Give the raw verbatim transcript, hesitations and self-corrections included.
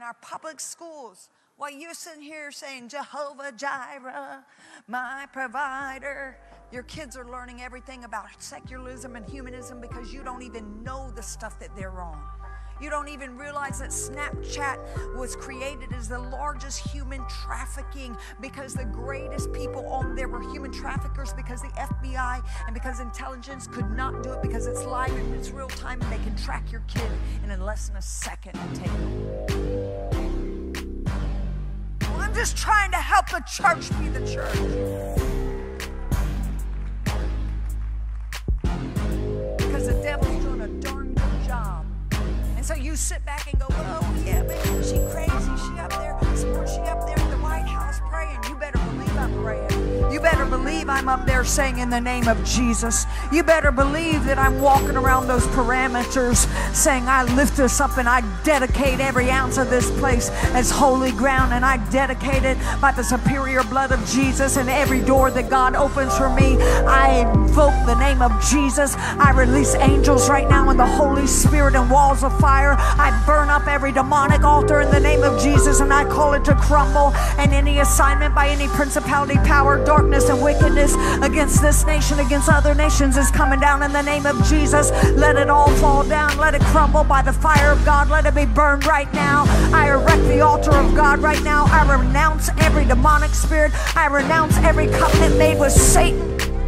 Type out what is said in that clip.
in our public schools, while you're sitting here saying, Jehovah Jireh, my provider, your kids are learning everything about secularism and humanism because you don't even know the stuff that they're on. You don't even realize that Snapchat was created as the largest human trafficking because the greatest people on there were human traffickers because the F B I and because intelligence could not do it because it's live and it's real time and they can track your kid in less than a second and take it. Well, I'm just trying to help the church be the church. Because the devil's doing a darn good job. And so you sit back and go, oh, yeah, man, she crazy. She up there. She up there in the White House praying. You better believe I'm praying. You better believe I'm up there saying in the name of Jesus. You better believe that I'm walking around those parameters saying I lift this up and I dedicate every ounce of this place as holy ground, and I dedicate it by the superior blood of Jesus, and every door that God opens for me, I invoke the name of Jesus. I release angels right now in the Holy Spirit and walls of fire. I burn up every demonic altar in the name of Jesus, and I call it to crumble, and any assignment by any principality, power, darkness, and wickedness against this nation, against other nations is coming down in the name of Jesus. Let it all fall down. Let it crumble by the fire of God. Let it be burned right now. I erect the altar of God right now. I renounce every demonic spirit. I renounce every covenant made with Satan.